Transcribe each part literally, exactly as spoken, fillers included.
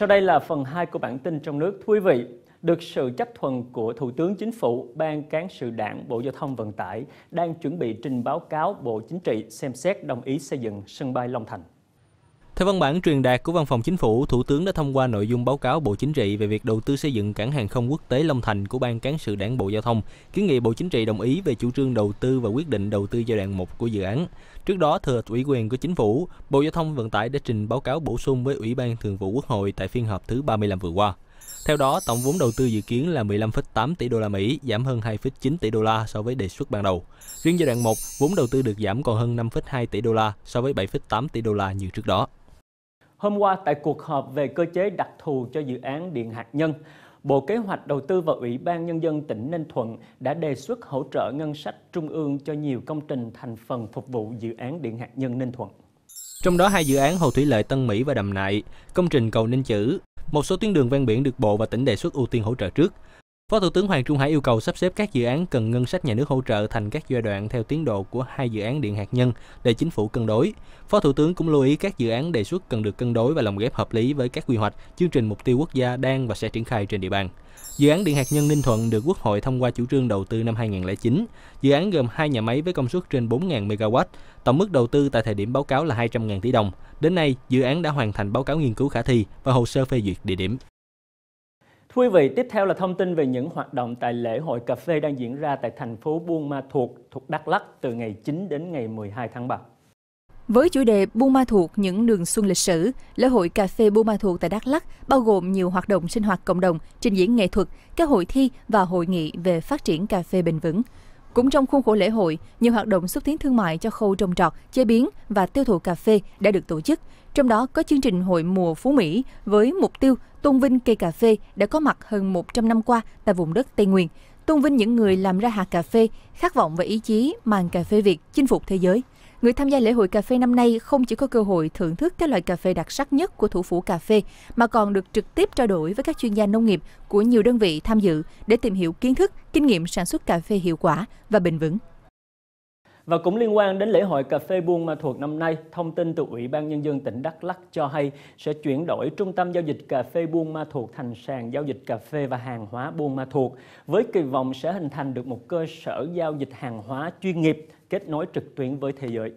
Sau đây là phần hai của bản tin trong nước. Thưa quý vị, được sự chấp thuận của Thủ tướng Chính phủ, Ban Cán sự Đảng Bộ Giao thông Vận tải đang chuẩn bị trình báo cáo Bộ Chính trị xem xét đồng ý xây dựng sân bay Long Thành. Theo văn bản truyền đạt của Văn phòng Chính phủ, Thủ tướng đã thông qua nội dung báo cáo Bộ Chính trị về việc đầu tư xây dựng cảng hàng không quốc tế Long Thành của Ban Cán sự Đảng Bộ Giao thông, kiến nghị Bộ Chính trị đồng ý về chủ trương đầu tư và quyết định đầu tư giai đoạn một của dự án. Trước đó, thừa ủy quyền của Chính phủ, Bộ Giao thông Vận tải đã trình báo cáo bổ sung với Ủy ban Thường vụ Quốc hội tại phiên họp thứ ba mươi lăm vừa qua. Theo đó, tổng vốn đầu tư dự kiến là mười lăm phẩy tám tỷ đô la Mỹ, giảm hơn hai phẩy chín tỷ đô la so với đề xuất ban đầu. Riêng giai đoạn một, vốn đầu tư được giảm còn hơn năm phẩy hai tỷ đô la so với bảy phẩy tám tỷ đô la như trước đó. Hôm qua, tại cuộc họp về cơ chế đặc thù cho dự án điện hạt nhân, Bộ Kế hoạch Đầu tư và Ủy ban Nhân dân tỉnh Ninh Thuận đã đề xuất hỗ trợ ngân sách trung ương cho nhiều công trình thành phần phục vụ dự án điện hạt nhân Ninh Thuận. Trong đó, hai dự án hồ thủy lợi Tân Mỹ và Đầm Nại, công trình cầu Ninh Chữ, một số tuyến đường ven biển được Bộ và tỉnh đề xuất ưu tiên hỗ trợ trước. Phó Thủ tướng Hoàng Trung Hải yêu cầu sắp xếp các dự án cần ngân sách nhà nước hỗ trợ thành các giai đoạn theo tiến độ của hai dự án điện hạt nhân để Chính phủ cân đối. Phó Thủ tướng cũng lưu ý các dự án đề xuất cần được cân đối và lồng ghép hợp lý với các quy hoạch, chương trình mục tiêu quốc gia đang và sẽ triển khai trên địa bàn. Dự án điện hạt nhân Ninh Thuận được Quốc hội thông qua chủ trương đầu tư năm hai nghìn không trăm lẻ chín. Dự án gồm hai nhà máy với công suất trên bốn nghìn mê ga oát. Tổng mức đầu tư tại thời điểm báo cáo là hai trăm nghìn tỷ đồng. Đến nay, dự án đã hoàn thành báo cáo nghiên cứu khả thi và hồ sơ phê duyệt địa điểm. Thưa quý vị, tiếp theo là thông tin về những hoạt động tại lễ hội cà phê đang diễn ra tại thành phố Buôn Ma Thuột thuộc Đắk Lắk từ ngày chín đến ngày mười hai tháng ba. Với chủ đề Buôn Ma Thuột những đường xuân lịch sử, lễ hội cà phê Buôn Ma Thuột tại Đắk Lắk bao gồm nhiều hoạt động sinh hoạt cộng đồng, trình diễn nghệ thuật, các hội thi và hội nghị về phát triển cà phê bền vững. Cũng trong khuôn khổ lễ hội, nhiều hoạt động xúc tiến thương mại cho khâu trồng trọt, chế biến và tiêu thụ cà phê đã được tổ chức. Trong đó có chương trình Hội mùa Phú Mỹ với mục tiêu tôn vinh cây cà phê đã có mặt hơn một trăm năm qua tại vùng đất Tây Nguyên, tôn vinh những người làm ra hạt cà phê, khát vọng và ý chí mang cà phê Việt chinh phục thế giới. Người tham gia lễ hội cà phê năm nay không chỉ có cơ hội thưởng thức các loại cà phê đặc sắc nhất của thủ phủ cà phê, mà còn được trực tiếp trao đổi với các chuyên gia nông nghiệp của nhiều đơn vị tham dự để tìm hiểu kiến thức, kinh nghiệm sản xuất cà phê hiệu quả và bền vững. Và cũng liên quan đến lễ hội cà phê Buôn Ma Thuột năm nay, thông tin từ Ủy ban Nhân dân tỉnh Đắk Lắk cho hay sẽ chuyển đổi trung tâm giao dịch cà phê Buôn Ma Thuột thành sàn giao dịch cà phê và hàng hóa Buôn Ma Thuột, với kỳ vọng sẽ hình thành được một cơ sở giao dịch hàng hóa chuyên nghiệp kết nối trực tuyến với thế giới.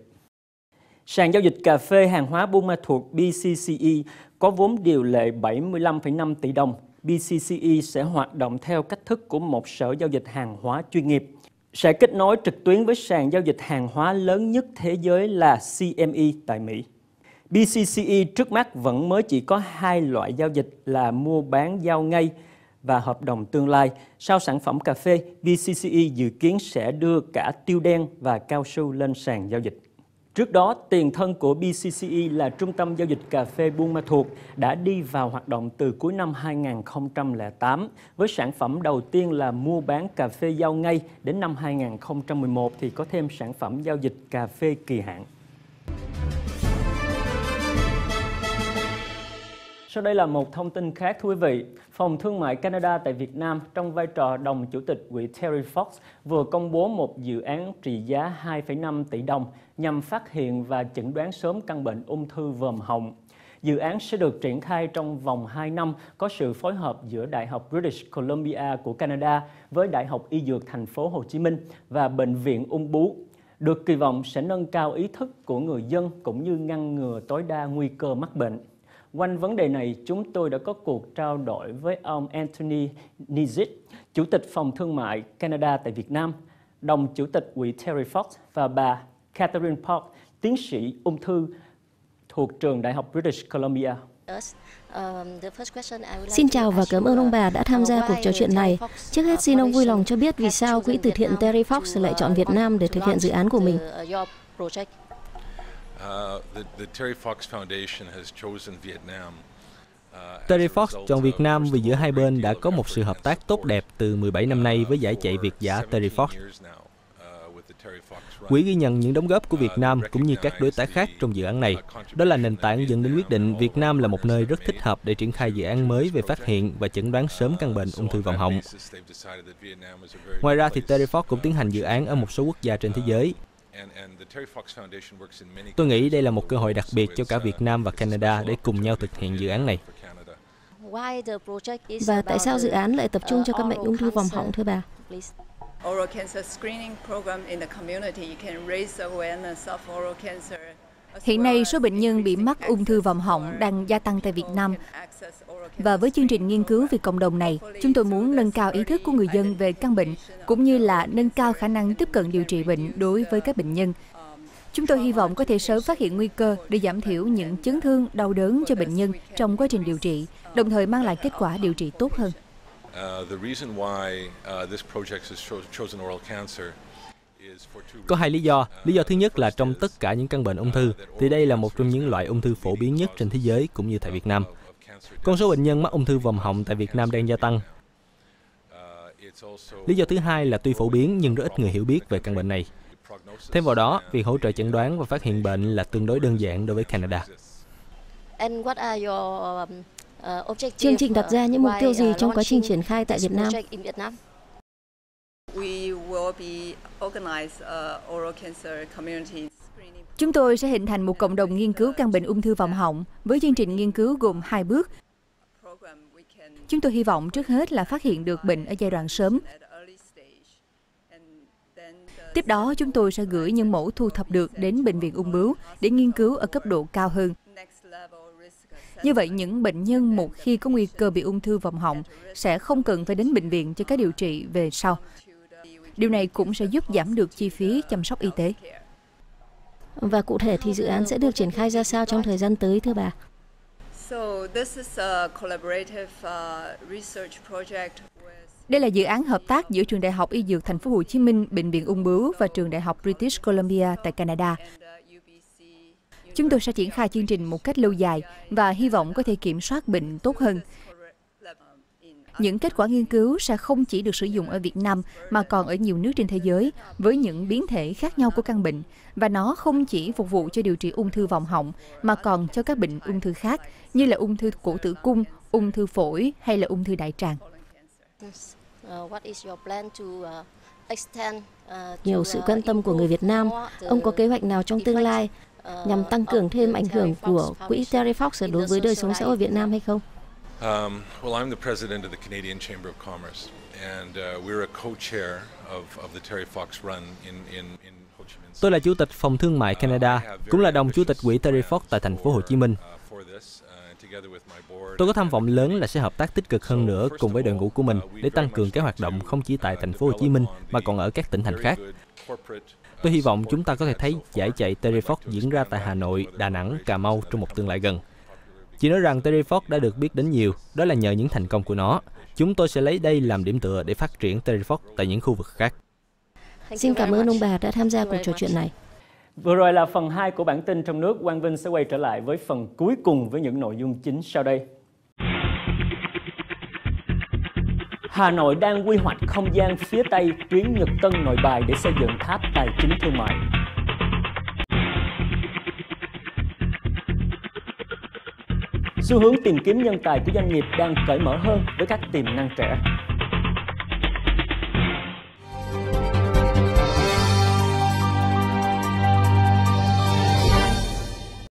Sàn giao dịch cà phê hàng hóa Buôn Ma Thuột B C C E có vốn điều lệ bảy mươi lăm phẩy năm tỷ đồng. B C C E sẽ hoạt động theo cách thức của một sở giao dịch hàng hóa chuyên nghiệp, sẽ kết nối trực tuyến với sàn giao dịch hàng hóa lớn nhất thế giới là C M E tại Mỹ. B C C E trước mắt vẫn mới chỉ có hai loại giao dịch là mua bán giao ngay và hợp đồng tương lai. Sau sản phẩm cà phê, B C C E dự kiến sẽ đưa cả tiêu đen và cao su lên sàn giao dịch. Trước đó, tiền thân của B C C E là Trung tâm Giao dịch Cà phê Buôn Ma Thuột đã đi vào hoạt động từ cuối năm hai nghìn không trăm lẻ tám, với sản phẩm đầu tiên là mua bán cà phê giao ngay. Đến năm hai nghìn không trăm mười một thì có thêm sản phẩm giao dịch cà phê kỳ hạn. Sau đây là một thông tin khác thú vị. Phòng Thương mại Canada tại Việt Nam trong vai trò đồng chủ tịch quỹ Terry Fox vừa công bố một dự án trị giá hai phẩy năm tỷ đồng nhằm phát hiện và chẩn đoán sớm căn bệnh ung thư vòm họng. Dự án sẽ được triển khai trong vòng hai năm, có sự phối hợp giữa Đại học British Columbia của Canada với Đại học Y Dược Thành phố Hồ Chí Minh và Bệnh viện Ung bướu, được kỳ vọng sẽ nâng cao ý thức của người dân cũng như ngăn ngừa tối đa nguy cơ mắc bệnh. Quanh vấn đề này, chúng tôi đã có cuộc trao đổi với ông Anthony Nizic, Chủ tịch Phòng Thương mại Canada tại Việt Nam, đồng Chủ tịch quỹ Terry Fox và bà Catherine Park, tiến sĩ ung thư thuộc trường Đại học British Columbia. Xin chào và cảm ơn ông bà đã tham gia cuộc trò chuyện này. Trước hết xin ông vui lòng cho biết vì sao quỹ từ thiện Terry Fox lại chọn Việt Nam để thực hiện dự án của mình. Terry Fox chọn Việt Nam vì giữa hai bên đã có một sự hợp tác tốt đẹp từ mười bảy năm nay với giải chạy Việt dã Terry Fox. Quỹ ghi nhận những đóng góp của Việt Nam cũng như các đối tác khác trong dự án này. Đó là nền tảng dẫn đến quyết định Việt Nam là một nơi rất thích hợp để triển khai dự án mới về phát hiện và chẩn đoán sớm căn bệnh ung thư vòm họng. Ngoài ra thì Terry Fox cũng tiến hành dự án ở một số quốc gia trên thế giới. Tôi nghĩ đây là một cơ hội đặc biệt cho cả Việt Nam và Canada để cùng nhau thực hiện dự án này. Và tại sao dự án lại tập trung cho các bệnh ung thư vòm họng thưa bà? Hiện nay, số bệnh nhân bị mắc ung thư vòm họng đang gia tăng tại Việt Nam. Và với chương trình nghiên cứu vì cộng đồng này, chúng tôi muốn nâng cao ý thức của người dân về căn bệnh, cũng như là nâng cao khả năng tiếp cận điều trị bệnh đối với các bệnh nhân. Chúng tôi hy vọng có thể sớm phát hiện nguy cơ để giảm thiểu những chấn thương, đau đớn cho bệnh nhân trong quá trình điều trị, đồng thời mang lại kết quả điều trị tốt hơn. Có hai lý do. Lý do thứ nhất là trong tất cả những căn bệnh ung thư, thì đây là một trong những loại ung thư phổ biến nhất trên thế giới cũng như tại Việt Nam. Con số bệnh nhân mắc ung thư vòm họng tại Việt Nam đang gia tăng. Lý do thứ hai là tuy phổ biến nhưng rất ít người hiểu biết về căn bệnh này. Thêm vào đó, việc hỗ trợ chẩn đoán và phát hiện bệnh là tương đối đơn giản đối với Canada. Chương trình đặt ra những mục tiêu gì trong quá trình triển khai tại Việt Nam? Chúng tôi sẽ hình thành một cộng đồng nghiên cứu căn bệnh ung thư vòm họng với chương trình nghiên cứu gồm hai bước. Chúng tôi hy vọng trước hết là phát hiện được bệnh ở giai đoạn sớm. Tiếp đó, chúng tôi sẽ gửi những mẫu thu thập được đến bệnh viện ung bướu để nghiên cứu ở cấp độ cao hơn. Như vậy, những bệnh nhân một khi có nguy cơ bị ung thư vòm họng sẽ không cần phải đến bệnh viện cho các điều trị về sau. Điều này cũng sẽ giúp giảm được chi phí chăm sóc y tế. Và cụ thể thì dự án sẽ được triển khai ra sao trong thời gian tới thưa bà? Đây là dự án hợp tác giữa Trường Đại học Y Dược Thành phố Hồ Chí Minh, Bệnh viện Ung bướu và Trường Đại học British Columbia tại Canada. Chúng tôi sẽ triển khai chương trình một cách lâu dài và hy vọng có thể kiểm soát bệnh tốt hơn. Những kết quả nghiên cứu sẽ không chỉ được sử dụng ở Việt Nam mà còn ở nhiều nước trên thế giới với những biến thể khác nhau của căn bệnh, và nó không chỉ phục vụ cho điều trị ung thư vòm họng mà còn cho các bệnh ung thư khác như là ung thư cổ tử cung, ung thư phổi hay là ung thư đại tràng. Nhiều sự quan tâm của người Việt Nam, ông có kế hoạch nào trong tương lai nhằm tăng cường thêm ảnh hưởng của quỹ Terry Fox đối với đời sống xã hội Việt Nam hay không? Um, well, I'm the president of the Canadian Chamber of Commerce, and uh, we're a co-chair of, of the Terry Fox Run in, in, in Ho Chi Minh. Tôi là chủ tịch phòng thương mại Canada, cũng là đồng chủ tịch quỹ Terry Fox tại thành phố Hồ Chí Minh. Tôi có tham vọng lớn là sẽ hợp tác tích cực hơn nữa cùng với đội ngũ của mình để tăng cường các hoạt động không chỉ tại thành phố Hồ Chí Minh mà còn ở các tỉnh thành khác. Tôi hy vọng chúng ta có thể thấy giải chạy Terry Fox diễn ra tại Hà Nội, Đà Nẵng, Cà Mau trong một tương lai gần. Chỉ nói rằng Terry Fox đã được biết đến nhiều, đó là nhờ những thành công của nó. Chúng tôi sẽ lấy đây làm điểm tựa để phát triển Terry Fox tại những khu vực khác. Xin cảm ơn ông bà đã tham gia cuộc trò chuyện này. Vừa rồi là phần hai của bản tin trong nước. Quang Vinh sẽ quay trở lại với phần cuối cùng với những nội dung chính sau đây. Hà Nội đang quy hoạch không gian phía Tây tuyến Nhật Tân Nội Bài để xây dựng tháp tài chính thương mại. Xu hướng tìm kiếm nhân tài của doanh nghiệp đang cởi mở hơn với các tiềm năng trẻ.